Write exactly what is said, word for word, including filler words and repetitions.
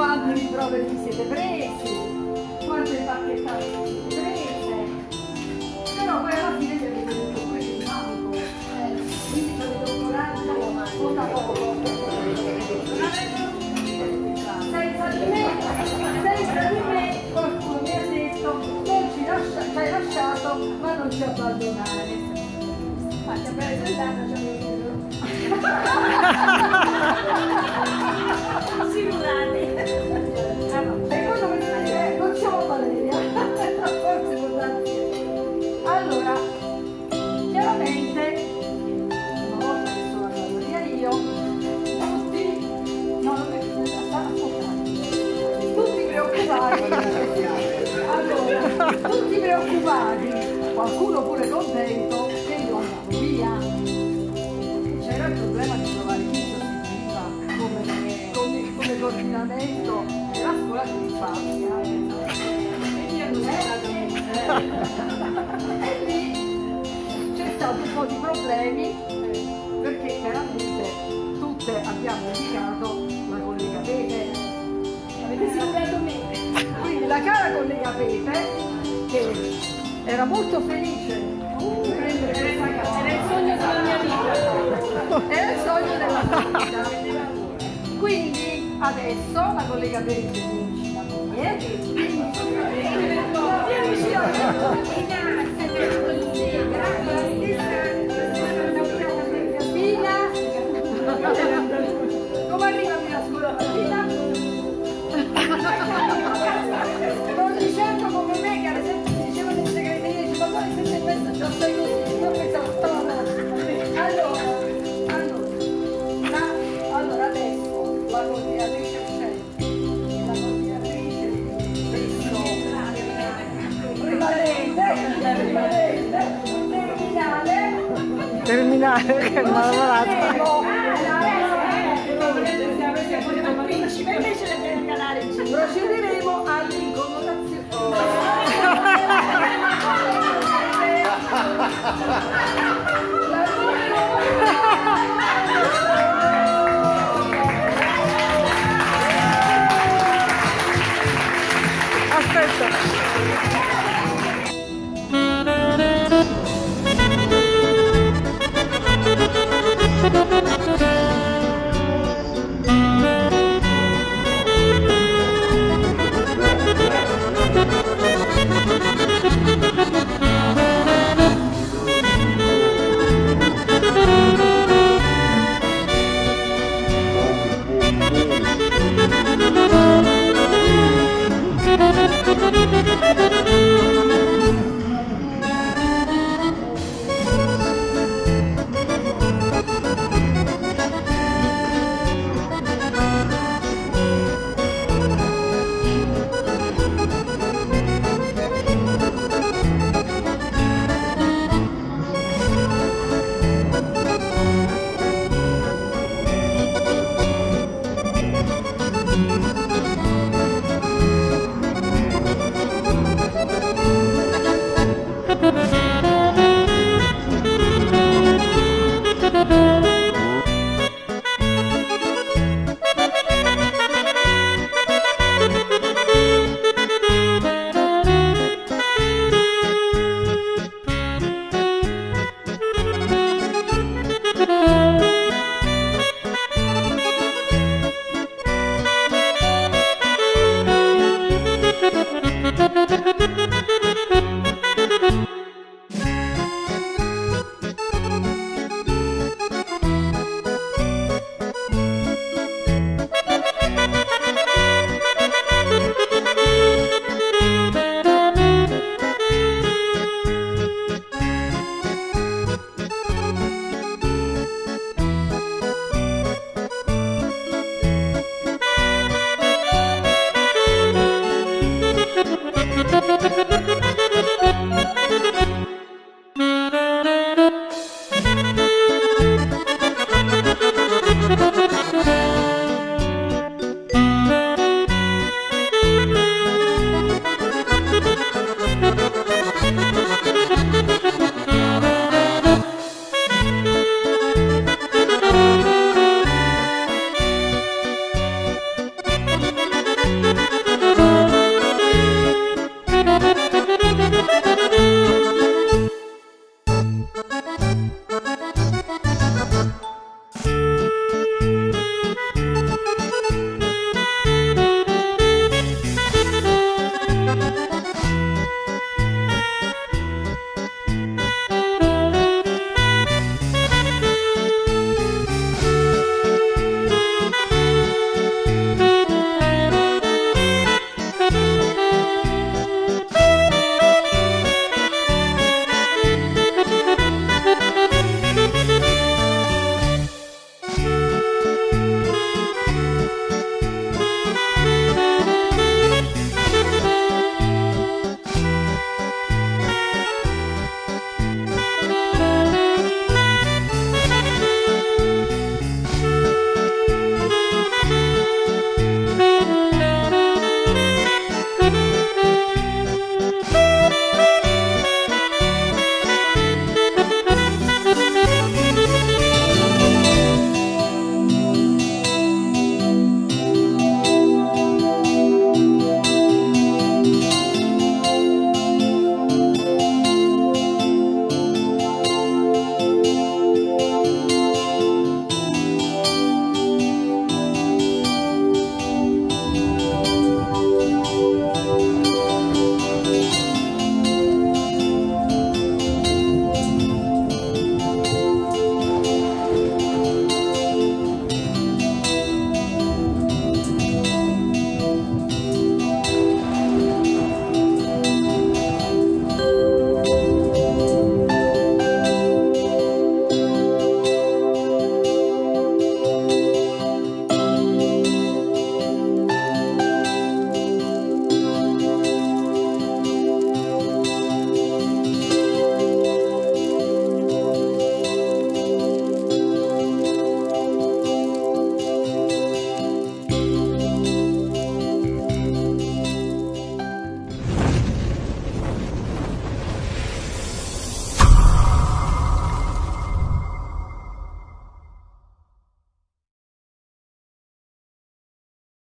quanti rimproveri vi siete presi, quante bacchettate vi siete prese, però poi alla fine vi avete detto pure che manco, eh, quindi ci avete un coraggio poco a poco. Senza di me, senza di me, qualcuno mi ha detto, non ci, lascia, ci hai lasciato, ma non ci abbandonare. Infatti a me l'anno ci avevo simulati. Ah no, secondo me eh, non siamo Valeria, forse non darsi. Allora, chiaramente, una volta che sono andata via io, tutti, no, non mi tutti preoccupati, allora, tutti preoccupati, qualcuno pure contento che io andavo via. C'era il problema di trovare chi sostituiva come, come, come coordinamento della scuola di infanzia. E lì c'è stato un po' di problemi perché chiaramente tutte abbiamo indicato la collega Pepe. Avete sicurato me? Quindi la cara collega Pepe, che era molto felice di prendere questa casa. Era il sogno della mia vita. Era il sogno della mia vita. Quindi adesso la collega Pepe viene vicino a me. Viene vicino a me. Pina, come arriva a scuola mattina? Non dicendo come me che alle sette mi dicevano in segreteria, dice ma alle sette e mezza già stai così, io pensavo stavo allora, allora, la, allora adesso la coordinatrice uscente e la coordinatrice rimanente, rimanente, terminale, terminale che è lavorato. Procederemo all'incomodazione. Aspetta.